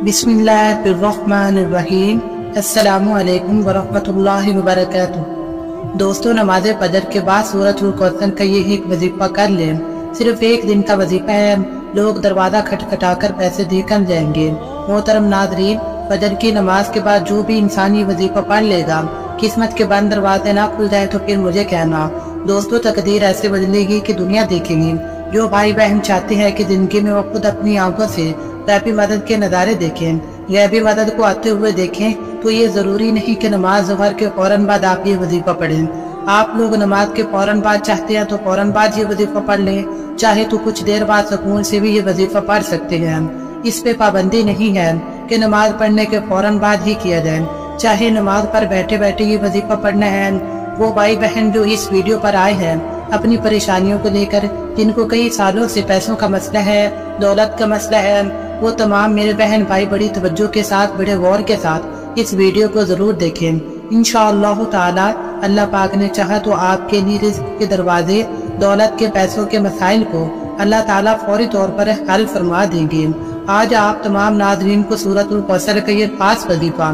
बिस्मिल्लाहिर्रहमानिर्रहीम। अस्सलामु अलैकुम वरहमतुल्लाहि वबरकातुहू। दोस्तों, नमाज फजर के बाद सूरतुल कौसर का ये एक वजीफा कर लें। सिर्फ एक दिन का वजीफा है। लोग दरवाजा खटखटाकर पैसे देकर जाएंगे। मोहतरम नाज़रीन, फजर की नमाज के बाद जो भी इंसान ये वजीफा पढ़ लेगा, किस्मत के बंद दरवाजे ना खुल जाए तो फिर मुझे कहना। दोस्तों, तकदीर ऐसे बदलेगी कि दुनिया देखेगी। जो भाई बहन चाहते हैं कि जिंदगी में वो खुद अपनी आंखों से गैबी मदद के नज़ारे देखें, गैबी मदद को आते हुए देखें, तो ये जरूरी नहीं कि नमाज ज़ोहर के फौरन बाद आप ये वजीफा पढ़ें। आप लोग नमाज के फौरन बाद चाहते हैं तो फौरन बाद ये वजीफा पढ़ लें, चाहे तो कुछ देर बाद सुकून से भी ये वजीफा पढ़ सकते हैं। इस पे पाबंदी नहीं है कि नमाज पढ़ने के फौरन बाद ही किया जाए। चाहे नमाज पर बैठे बैठे ये वजीफा पढ़ना है। वो भाई बहन जो इस वीडियो पर आए हैं अपनी परेशानियों को लेकर, जिनको कई सालों से पैसों का मसला है, दौलत का मसला है, वो तमाम मेरे बहन भाई बड़ी तवज्जो के साथ, बड़े गौर के साथ इस वीडियो को जरूर देखें। इंशाअल्लाह ताला अल्लाह पाक ने चाहा तो आपके लिए रिज़्क़ के दरवाजे, दौलत के पैसों के मसाइल को अल्लाह ताला फौरी तौर पर हल फरमा देंगे। आज आप तमाम नाज़रीन को सूरतुल कौसर का ये खास वजीफा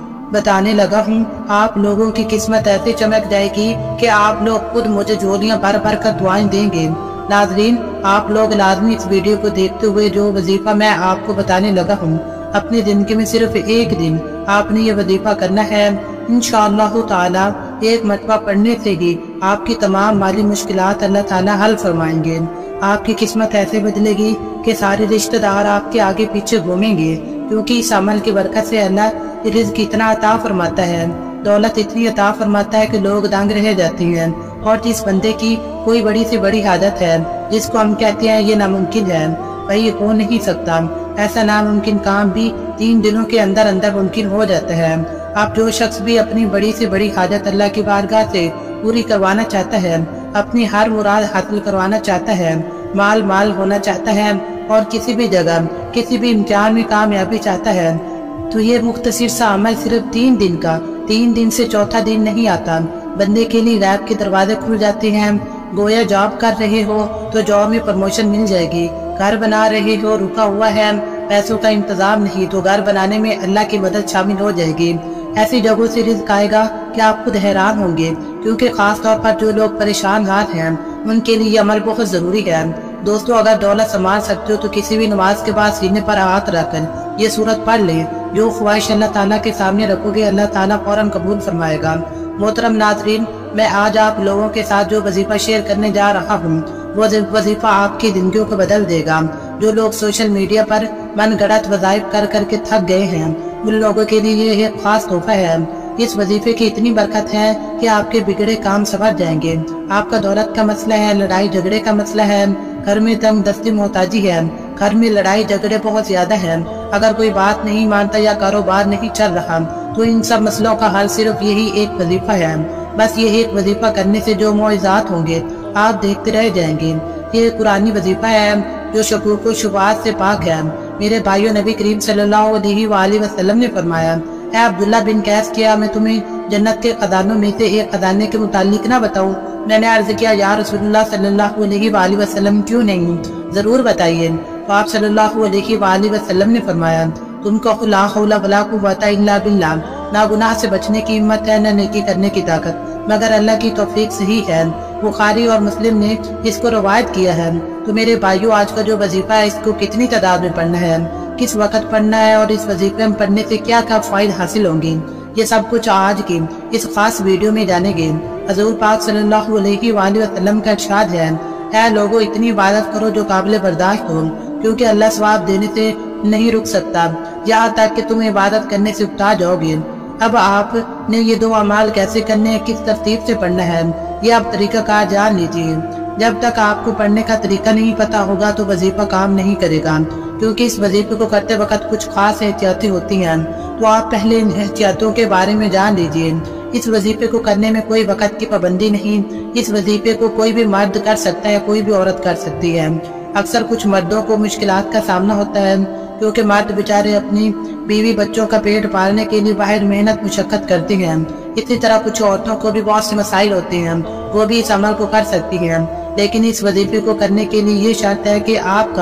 बताने लगा हूँ। आप लोगों की किस्मत ऐसे चमक जाएगी कि आप लोग खुद मुझे झोलियां भर भर कर दुआएं देंगे। नाज़रीन, आप लोग लाजमी इस वीडियो को देखते हुए जो वजीफा मैं आपको बताने लगा हूँ, अपनी जिंदगी में सिर्फ एक दिन आपने ये वजीफा करना है। इंशाअल्लाह ताला एक मरतबा पढ़ने से ही आपकी तमाम माली मुश्किलात अल्लाह ताला हल फरमाएंगे। आपकी किस्मत ऐसे बदलेगी कि सारे रिश्तेदार आपके आगे पीछे घूमेंगे, क्योंकि इस अमल की बरकत से अल्लाह रिज़्क़ इतना अता फरमाता है, दौलत इतनी अता फरमाता है कि लोग दंग रह जाते हैं। और जिस बंदे की कोई बड़ी से बड़ी आदत है, जिसको हम कहते हैं ये नामुमकिन है, भाई ये हो नहीं सकता, ऐसा नामुमकिन काम भी 3 दिनों के अंदर अंदर मुमकिन हो जाता है। आप जो शख्स भी अपनी बड़ी से बड़ी हाजत अल्लाह की बारगाह से पूरी करवाना चाहता है, अपनी हर मुराद हासिल करवाना चाहता है, माल माल होना चाहता है और किसी भी जगह किसी भी इम्तिहान में कामयाबी चाहता है, तो ये मुख्तसर सा अमल सिर्फ 3 दिन का, 3 दिन से चौथा दिन नहीं आता। बंदे के लिए गैब के दरवाजे खुल जाते हैं। गोया जॉब कर रहे हो तो जॉब में प्रमोशन मिल जाएगी। घर बना रहे हो, रुका हुआ है, पैसों का इंतजाम नहीं, तो घर बनाने में अल्लाह की मदद शामिल हो जाएगी। ऐसी जगहों से रिज़्क़ आएगा कि आप खुद हैरान होंगे, क्योंकि खास तौर पर जो लोग परेशान हाथ हैं उनके लिए ये अमल बहुत जरूरी है। दोस्तों, अगर दौलत संभाल सकते हो तो किसी भी नमाज के बाद सीने पर हाथ रखकर ये सूरत पढ़ ले। जो ख्वाहिश अल्लाह ताला के सामने रखोगे अल्लाह ताला फौरन कबूल फरमाएगा। मोहतरम नाज़रीन, मैं आज आप लोगों के साथ जो वजीफा शेयर करने जा रहा हूँ, वो वजीफा आपकी जिंदगियों को बदल देगा। जो लोग सोशल मीडिया पर मन गढ़ंत वज़ाइफ कर करके थक गए हैं, उन लोगों के लिए ये खास तोहफा है। इस वजीफे की इतनी बरकत है कि आपके बिगड़े काम संवर जाएंगे। आपका दौलत का मसला है, लड़ाई झगड़े का मसला है, घर में तंग दस्ती मोहताजी है, घर में लड़ाई झगड़े बहुत ज्यादा है, अगर कोई बात नहीं मानता या कारोबार नहीं चल रहा, तो इन सब मसलों का हल सिर्फ यही एक वजीफा है। बस ये एक वजीफा करने से जो मुआज़ात होंगे आप देखते रह जाएंगे। ये कुरानी वजीफा है जो शकूक व शुबहात से पाक है। मेरे भाइयों, नबी करीम सल्लल्लाहु अलैहि वसल्लम ने फरमाया, है अब्दुल्ला बिन कैस, क्या मैं तुम्हें जन्नत के खजानों में से एक खजाने के मुतालिक ना बताऊं? मैंने अर्ज किया, या रसूलुल्लाह सल्लल्लाहु अलैहि वसल्लम, क्यों नहीं, जरूर बताइए। तो आप सल्लल्लाहु अलैहि वसल्लम ने फरमाया, तुमको ला हौला वला कुव्वता इल्ला बिल्लाह, ना गुनाह से बचने की हिम्मत है, न नेकी करने की ताकत, मगर अल्लाह की तौफीक से ही है। बुखारी और मुस्लिम ने इसको रवायत किया है। तो मेरे भाइयों, आज का जो वजीफा है इसको कितनी तादाद में पढ़ना है, किस वक्त पढ़ना है और इस वजीफे में पढ़ने से क्या क्या फायदे हासिल होंगे, ये सब कुछ आज की इस खास वीडियो में जानेंगे। हजूर पाक सल्लल्लाहु अलैहि वसल्लम का इरशाद है लोगों, इतनी इबादत करो जो काबिल बर्दाश्त हो, क्योंकि अल्लाह सवाब देने से नहीं रुक सकता, यहाँ तक कि तुम इबादत करने से उकता जाओगे। अब आपने ये 2 अमाल कैसे करने हैं, किस तरतीब से पढ़ना है, ये आप तरीका कार जान लीजिए। जब तक आपको पढ़ने का तरीका नहीं पता होगा तो वजीफा काम नहीं करेगा, क्योंकि इस वजीफे को करते वक्त कुछ खास एहतियातें होती हैं। तो आप पहले इन एहतियातों के बारे में जान लीजिए। इस वजीफे को करने में कोई वक्त की पाबंदी नहीं। इस वजीफे को कोई भी मर्द कर सकता है, कोई भी औरत कर सकती है। अक्सर कुछ मर्दों को मुश्किलात का सामना होता है, क्योंकि मर्द बेचारे अपनी बीवी बच्चों का पेट पालने के लिए बाहर मेहनत मुशक्कत करते हैं। इसी तरह कुछ औरतों को भी बहुत से मसाइल होते हैं, वो भी इस अमल को कर सकती हैं। लेकिन इस वजीफे को करने के लिए ये शर्त है कि आपका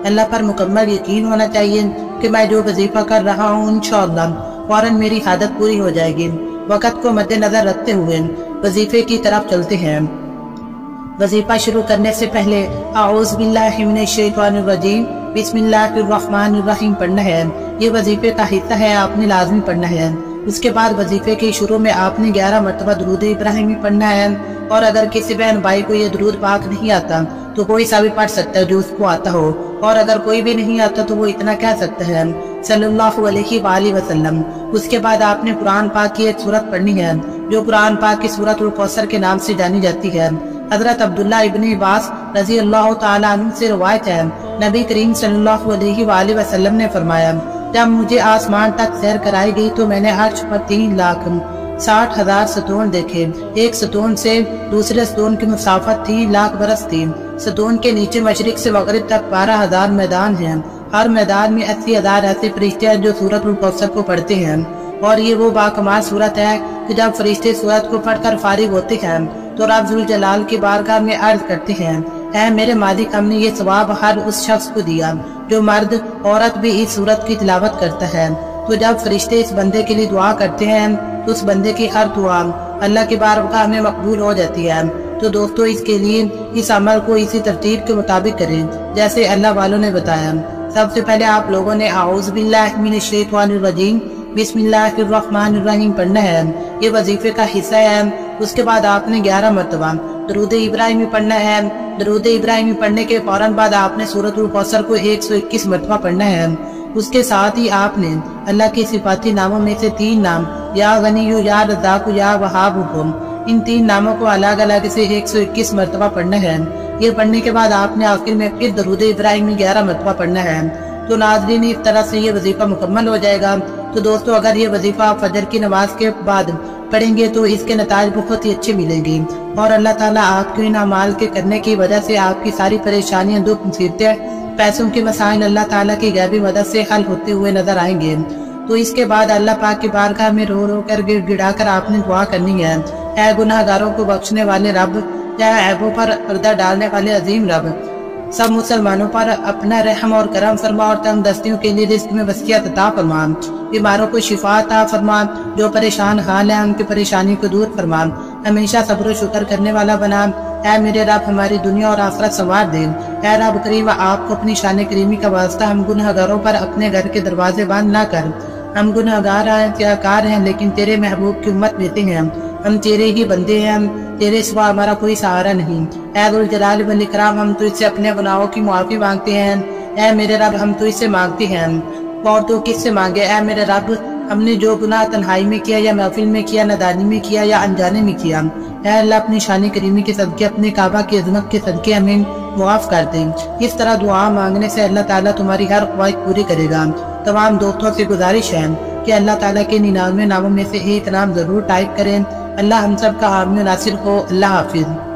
अल्लाह पर मुकम्मल यकीन होना चाहिए कि मैं जो वजीफा कर रहा हूँ इंशाअल्लाह फौरन मेरी हादत पूरी हो जाएगी। वक़्त को मद्देनजर रखते हुए वजीफे की तरफ चलते हैं। वजीफा शुरू करने से पहले आऊज़ बिल्लाहि मिनश शैतानिर रजीम बिस्मिल्लाहिर्रहमानिर्रहीम पढ़ना है। ये वजीफे का हिस्सा है, आपने लाजमी पढ़ना है। उसके बाद वजीफे के शुरू में आपने 11 मरतबा दुरूद इब्राहिमी पढ़ना है। और अगर किसी बहन भाई को ये दुरूद पाक नहीं आता तो कोई सा भी पढ़ सकता है जो उसको आता हो, और अगर कोई भी नहीं आता तो वो इतना कह सकता है सल्लल्लाहु अलैहि वसल्लम। उसके बाद आपने कुरान पाक की एक सूरत पढ़नी है जो कुरान पाक की सूरतुल कौसर के नाम से जानी जाती है। हजरत अब्दुल्ला इब्न अब्बास रजी अल्लाह तआला अन्हु से रवायत है, नबी करीम सल्लल्लाहु अलैहि वसल्लम ने फरमाया, जब मुझे आसमान तक सैर कराई गई तो मैंने अर्श पर 3,60,000 सतून देखे। एक सतून से दूसरे सतून की मुसाफत 3 लाख बरस थी। सतून के नीचे मशरिक से मगरिब तक 12,000 मैदान हैं। हर मैदान में 80,000 ऐसे फरिश्ते हैं जो सूरत उल कौसर को पढ़ते हैं। और ये वो बाकमाल सूरत है कि जब फरिश्ते सूरत को पढ़कर फारिग होते हैं तो रब जुल जलाल की बारगाह में अर्ज करते हैं, ऐ मेरे मालिक, हमने ये सवाब हर उस शख्स को दिया जो मर्द औरत भी इस सूरत की तिलावत करता है। तो जब फरिश्ते इस बंदे के लिए दुआ करते हैं तो उस बंदे की हर दुआ अल्लाह की बारगाह में मकबूल हो जाती है। तो दोस्तों, इसके लिए इस अमल को इसी तरतीब के मुताबिक करें जैसे अल्लाह वालों ने बताया। सबसे पहले आप लोगों ने आऊज़ बिल्लाहि मिनश शैतानिर रजीम बिस्मिल्लाहिर्रहमानिर्रहीम पढ़ना है। ये वजीफे का हिस्सा है। उसके बाद आपने 11 मरतबा दरूद इब्राहिमी पढ़ना है। दरूद इब्राहिमी पढ़ने के फौरन बाद आपने सूरतुल कौसर को 121 मरतबा पढ़ना है। उसके साथ ही आपने अल्लाह के सिफाती नामों में से 3 नाम या गनियु, या रज़ाकु, या वहाबु, इन 3 नामों को अलग अलग से 121 मरतबा पढ़ना है। ये पढ़ने के बाद आपने आखिर में फिर दरूद इब्राहिमी 11 मरतबा पढ़ना है। तो नाज़रीन, इस तरह से ये वजीफा मुकम्मल हो जाएगा। तो दोस्तों, अगर ये वजीफा आप फजर की नमाज के बाद पढ़ेंगे तो इसके नताज बहुत ही अच्छे मिलेंगे और अल्लाह ताला आपके इन अमाल के करने की वजह से आपकी सारी परेशानियां, दुख, मुसीबतें, पैसों के मसाइल अल्लाह ताला की गैबी मदद से हल होते हुए नजर आएंगे। तो इसके बाद अल्लाह पाक की बारगाह में रो रो कर गिड़गिड़ा कर आपने दुआ करनी है, ऐ गुनाहगारों को बख्शने वाले रब, या ऐबों पर पर्दा डालने वाले अजीम रब, सब मुसलमानों पर अपना रहम और करम फरमा और तंगदस्तियों के लिए रिज़्क़ में वसीयत अता फरमा। बीमारों को शिफा अता फरमा, जो परेशान हाल है उनकी परेशानी को दूर फरमा, हमेशा सब्र शुक्र करने वाला बना। ऐ मेरे रब, हमारी दुनिया और आखिरत संवार दे। ऐ रब करीम, आपको अपनी शान करीमी का वास्ता हम गुनहगारों पर अपने घर के दरवाजे बंद न कर। हम गुनहगार हैं, त्याकार हैं, लेकिन तेरे महबूब की उम्मत में हैं। हम तेरे ही बंदे हैं, तेरे सिवा हमारा कोई सहारा नहीं। ऐ दुल जलाल वल इकराम, हम तुझसे अपने गुनाहों की माफी मांगते हैं। ऐ मेरे रब, हम तुझसे मांगते हैं और तो किससे मांगे। ऐ मेरे रब, हमने जो गुनाह तन्हाई में किया या महफिल में किया, नदानी में किया या अनजाने में किया, ऐ अल्लाह अपनी शान करीमी के सदके, अपने काबा की अजमत के सदके हमें मुआफ कर दे। इस तरह दुआ मांगने से अल्लाह ताला तुम्हारी हर ख्वाहिश पूरी करेगा। तमाम दोस्तों से गुजारिश है कि अल्लाह ताला के 99 नामों में से एक नाम जरूर टाइप करें। अल्लाह हम सब का हामी नासिर हो। अल्लाह हाफिज।